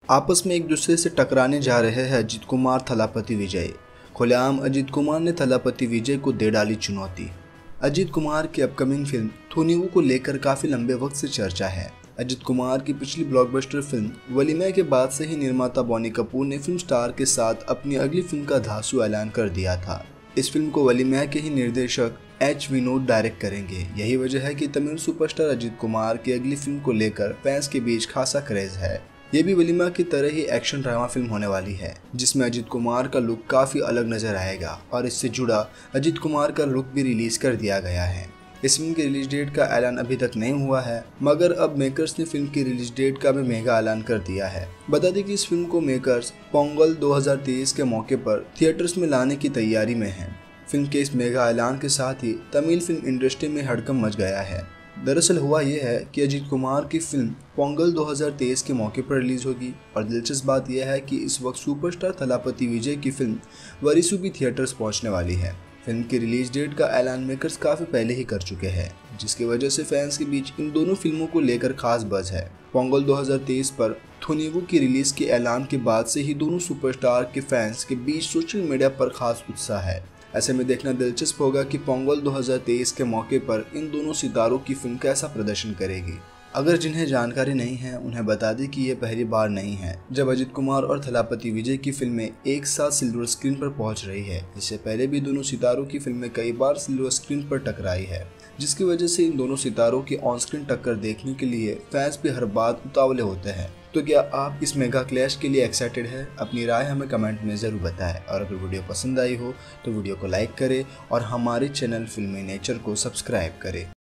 आपस में एक दूसरे से टकराने जा रहे हैं अजित कुमार थलापति विजय। खुलेआम अजित कुमार ने थलापति विजय को दे डाली चुनौती। अजित कुमार की अपकमिंग फिल्म थूनिवु को लेकर काफी लंबे वक्त से चर्चा है। अजित कुमार की पिछली ब्लॉकबस्टर फिल्म वलीमा के बाद से ही निर्माता बॉनी कपूर ने फिल्म स्टार के साथ अपनी अगली फिल्म का धांसू ऐलान कर दिया था। इस फिल्म को वलीमा के ही निर्देशक एच विनोद डायरेक्ट करेंगे। यही वजह है कि तमिल सुपरस्टार अजित कुमार की अगली फिल्म को लेकर फैंस के बीच खासा क्रेज है। ये भी वलीमा की तरह ही एक्शन ड्रामा फिल्म होने वाली है, जिसमें अजित कुमार का लुक काफी अलग नजर आएगा और इससे जुड़ा अजित कुमार का लुक भी रिलीज कर दिया गया है। इस फिल्म की रिलीज डेट का ऐलान अभी तक नहीं हुआ है, मगर अब मेकर्स ने फिल्म की रिलीज डेट का भी मेगा ऐलान कर दिया है। बता दें कि इस फिल्म को मेकर्स पोंगल 2023 के मौके पर थिएटर्स में लाने की तैयारी में है। फिल्म के इस मेगा ऐलान के साथ ही तमिल फिल्म इंडस्ट्री में हड़कंप मच गया है। दरअसल हुआ यह है कि अजित कुमार की फिल्म पोंगल 2023 के मौके पर रिलीज होगी और दिलचस्प बात यह है कि इस वक्त सुपरस्टार थलापति विजय की फिल्म वरिसु भी थिएटर्स पहुंचने वाली है। फिल्म की रिलीज डेट का ऐलान मेकर्स काफी पहले ही कर चुके हैं, जिसकी वजह से फैंस के बीच इन दोनों फिल्मों को लेकर खास बज़ है। पोंगल 2023 पर थूनिवु की रिलीज के ऐलान के बाद से ही दोनों सुपरस्टार के फैंस के बीच सोशल मीडिया पर खास उत्साह है। ऐसे में देखना दिलचस्प होगा कि पोंगल 2023 के मौके पर इन दोनों सितारों की फिल्म कैसा प्रदर्शन करेगी। अगर जिन्हें जानकारी नहीं है उन्हें बता दें कि ये पहली बार नहीं है जब अजित कुमार और थलापति विजय की फिल्में एक साथ सिल्वर स्क्रीन पर पहुंच रही है। इससे पहले भी दोनों सितारों की फिल्में कई बार सिल्वर स्क्रीन पर टकराई है, जिसकी वजह से इन दोनों सितारों की ऑन स्क्रीन टक्कर देखने के लिए फैंस भी हर बार उतावले होते हैं। तो क्या आप इस मेगा क्लैश के लिए एक्साइटेड है? अपनी राय हमें कमेंट में ज़रूर बताएं और अगर वीडियो पसंद आई हो तो वीडियो को लाइक करें और हमारे चैनल फिल्मी नेचर को सब्सक्राइब करें।